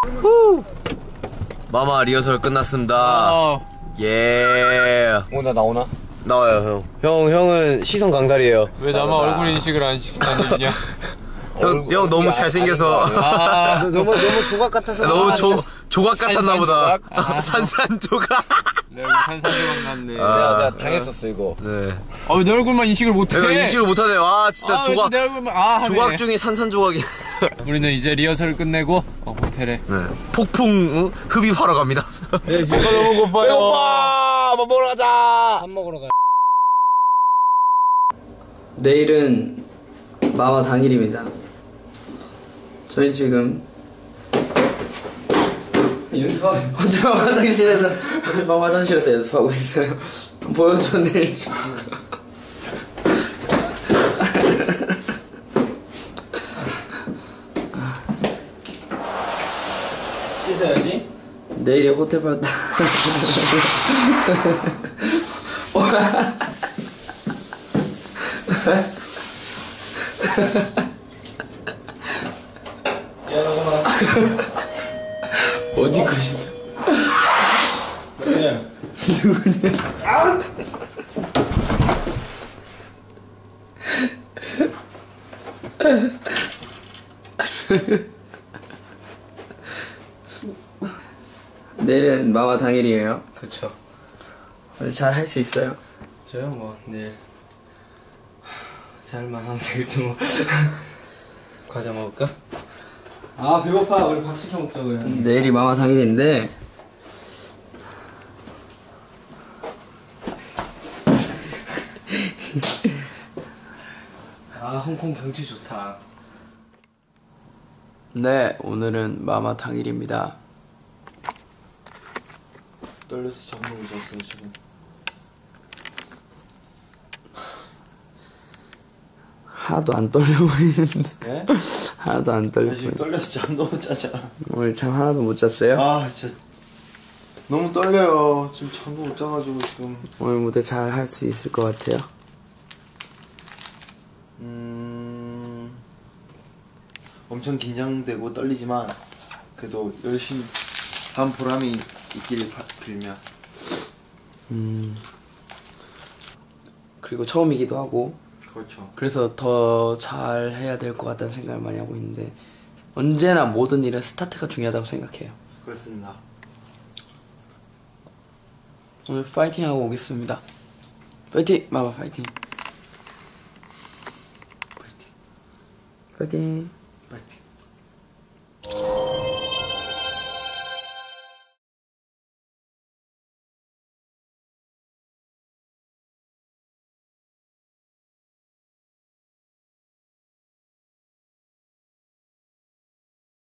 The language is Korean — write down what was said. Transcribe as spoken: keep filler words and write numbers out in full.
후. 마마 리허설 끝났습니다. 아. 예. 어, 나 나오나? 나와요, 형. 형, 형은 시선 강탈이에요. 왜 나만 얼굴 인식을 안 시키냐? 형, 형 너무 잘생겨서. 아, 너무, 너무 조각 같아서. 너무 조, 조각 같았나 보다. 아. 산산조각. 내 얼굴 산산조각 같네. 아. 내가, 내가 당했었어, 이거. 네. 아, 왜 내 얼굴만 인식을 못해? 내가 인식을 못하네요. 아, 진짜 아, 조각. 내 얼굴만, 아, 조각 중에 산산조각이. 우리는 이제 리허설을 끝내고, 어, 호텔에. 네. 폭풍 어? 흡입하러 갑니다. 네, 지금 너무 고파요. 배고파! 밥 먹으러 가자! 밥 먹으러 가. 내일은 마마 당일입니다. 저희 지금 연습하고 호텔 화장실에서 호텔 화장실에서 연습하고 있어요. 보여줘 내일 주. 씻어야지. 내일이 호텔 파티. 어디 것이다. 누구냐? 누구냐? 내일은 마마 당일이에요. 그쵸. 오늘 잘 할 수 있어요? 저요, 뭐, 내일. 잘만 하면 되겠지, 뭐. 과자 먹을까? 아, 배고파. 우리 밥 시켜 먹자고요. 내일이 마마 당일인데 아, 홍콩 경치 좋다. 네, 오늘은 마마 당일입니다. 떨려서 잠을 못 잤어요, 지금. 하나도 안 떨려 보이는데. 예? 하나도 안 떨려 나 지금 보이는데. 떨려서 잠도 못 자잖아. 오늘 잠 하나도 못 잤어요? 아, 진짜. 너무 떨려요. 지금 잠도 못 자가지고, 지금. 오늘 무대 잘 할 수 있을 것 같아요? 음. 엄청 긴장되고 떨리지만, 그래도 열심히 한 보람이 있길 바, 빌며. 음. 그리고 처음이기도 하고. 그렇죠. 그래서 더 잘 해야 될 것 같다는 생각을 많이 하고 있는데, 언제나 모든 일은 스타트가 중요하다고 생각해요. 그렇습니다. 오늘 파이팅 하고 오겠습니다. 파이팅! 마마 파이팅! 파이팅. 파이팅! 파이팅.